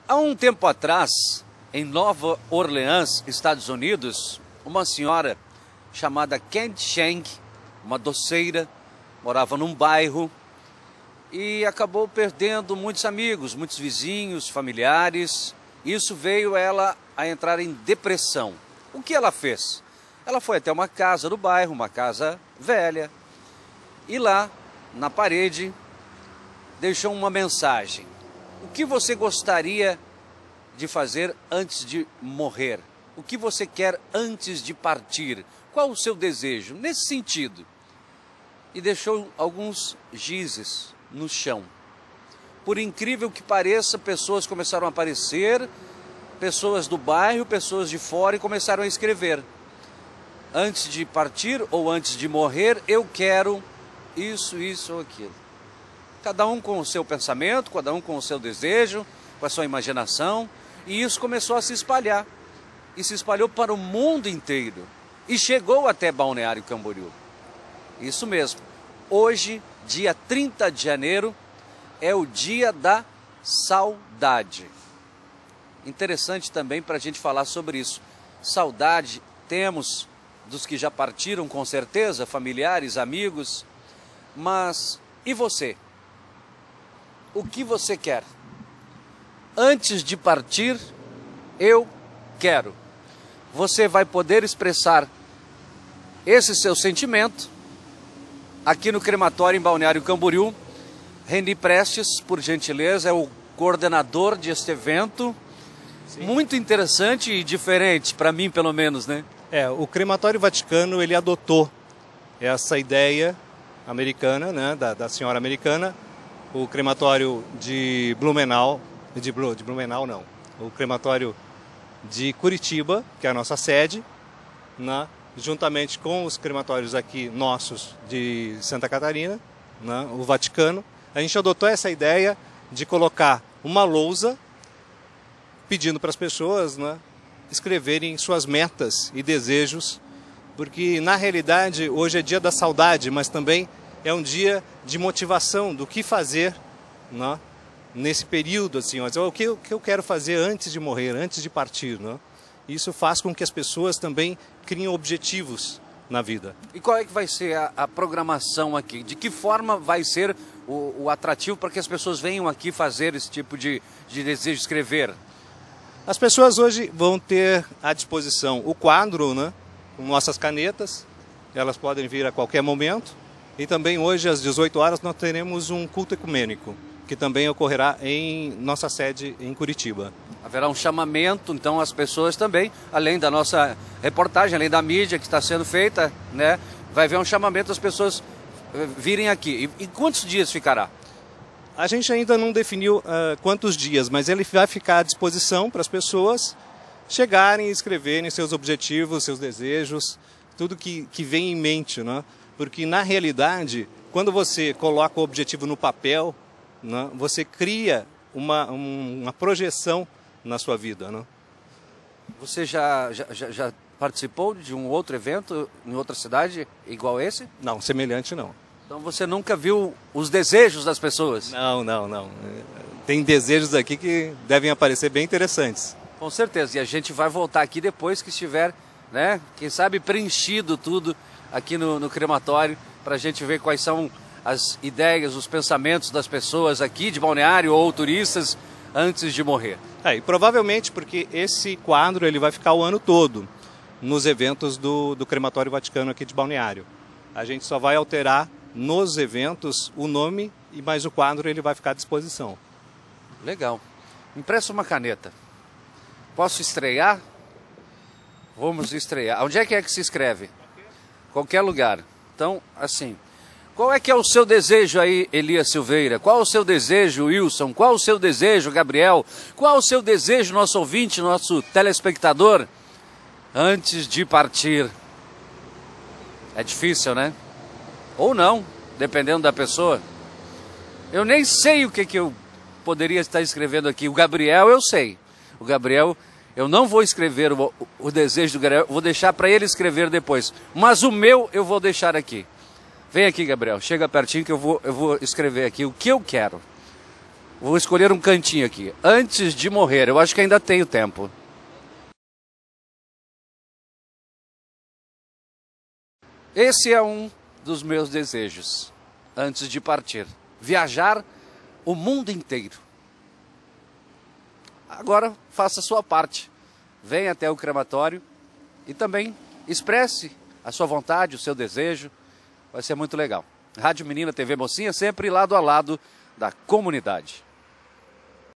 Há um tempo atrás, em Nova Orleans, Estados Unidos, uma senhora chamada Candy Shank, uma doceira, morava num bairro e acabou perdendo muitos amigos, muitos vizinhos, familiares. Isso veio ela a entrar em depressão. O que ela fez? Ela foi até uma casa do bairro, uma casa velha, e lá, na parede, deixou uma mensagem. O que você gostaria de fazer antes de morrer? O que você quer antes de partir? Qual o seu desejo? Nesse sentido. E deixou alguns gizes no chão. Por incrível que pareça, pessoas começaram a aparecer, pessoas do bairro, pessoas de fora, e começaram a escrever. Antes de partir ou antes de morrer, eu quero isso, isso ou aquilo. Cada um com o seu pensamento, cada um com o seu desejo, com a sua imaginação. E isso começou a se espalhar. E se espalhou para o mundo inteiro. E chegou até Balneário Camboriú. Isso mesmo. Hoje, dia 30 de janeiro, é o dia da saudade. Interessante também para a gente falar sobre isso. Saudade temos dos que já partiram, com certeza, familiares, amigos. Mas e você? O que você quer? Antes de partir, eu quero. Você vai poder expressar esse seu sentimento aqui no crematório em Balneário Camboriú. Reni Prestes, por gentileza, é o coordenador deste evento. Sim. Muito interessante e diferente, para mim pelo menos, né? O Crematório Vaticano, ele adotou essa ideia americana, né, da senhora americana. O crematório de Blumenau, de Blumenau não, o crematório de Curitiba, que é a nossa sede, né, juntamente com os crematórios aqui nossos de Santa Catarina, né, o Vaticano, a gente adotou essa ideia de colocar uma lousa pedindo para as pessoas, né, escreverem suas metas e desejos, porque na realidade hoje é dia da saudade, mas também é um dia de motivação do que fazer, né, nesse período, assim, o que eu quero fazer antes de morrer, antes de partir, né? Isso faz com que as pessoas também criem objetivos na vida. E qual é que vai ser a programação aqui? De que forma vai ser o atrativo para que as pessoas venham aqui fazer esse tipo de desejo, escrever? As pessoas hoje vão ter à disposição o quadro, né, com nossas canetas, elas podem vir a qualquer momento. E também hoje, às 18 horas, nós teremos um culto ecumênico, que também ocorrerá em nossa sede em Curitiba. Haverá um chamamento, então, às pessoas também, além da nossa reportagem, além da mídia que está sendo feita, né? Vai haver um chamamento às pessoas virem aqui. E quantos dias ficará? A gente ainda não definiu quantos dias, mas ele vai ficar à disposição para as pessoas chegarem e escreverem seus objetivos, seus desejos, tudo que vem em mente, né? Porque, na realidade, quando você coloca o objetivo no papel, né, você cria uma projeção na sua vida, né? Você já participou de um outro evento em outra cidade igual esse? Não, semelhante não. Então você nunca viu os desejos das pessoas? Não. Tem desejos aqui que devem aparecer bem interessantes. Com certeza. E a gente vai voltar aqui depois que estiver, né, quem sabe, preenchido tudo aqui no crematório, para a gente ver quais são as ideias, os pensamentos das pessoas aqui de Balneário ou turistas antes de morrer. E provavelmente porque esse quadro ele vai ficar o ano todo nos eventos do Crematório Vaticano aqui de Balneário. A gente só vai alterar nos eventos o nome, mas o quadro ele vai ficar à disposição. Legal. Empresta uma caneta. Posso estrear? Vamos estrear. Onde é que se escreve? Qualquer lugar. Então, assim, qual é que é o seu desejo aí, Elias Silveira? Qual é o seu desejo, Wilson? Qual é o seu desejo, Gabriel? Qual é o seu desejo, nosso ouvinte, nosso telespectador, antes de partir? É difícil, né? Ou não, dependendo da pessoa. Eu nem sei o que eu poderia estar escrevendo aqui. O Gabriel, eu sei. O Gabriel, eu não vou escrever o desejo do Gabriel, vou deixar para ele escrever depois. Mas o meu eu vou deixar aqui. Vem aqui, Gabriel, chega pertinho que eu vou escrever aqui o que eu quero. Vou escolher um cantinho aqui. Antes de morrer, eu acho que ainda tenho tempo. Esse é um dos meus desejos, antes de partir. Viajar o mundo inteiro. Agora, faça a sua parte. Venha até o crematório e também expresse a sua vontade, o seu desejo. Vai ser muito legal. Rádio Menina, TV Mocinha, sempre lado a lado da comunidade.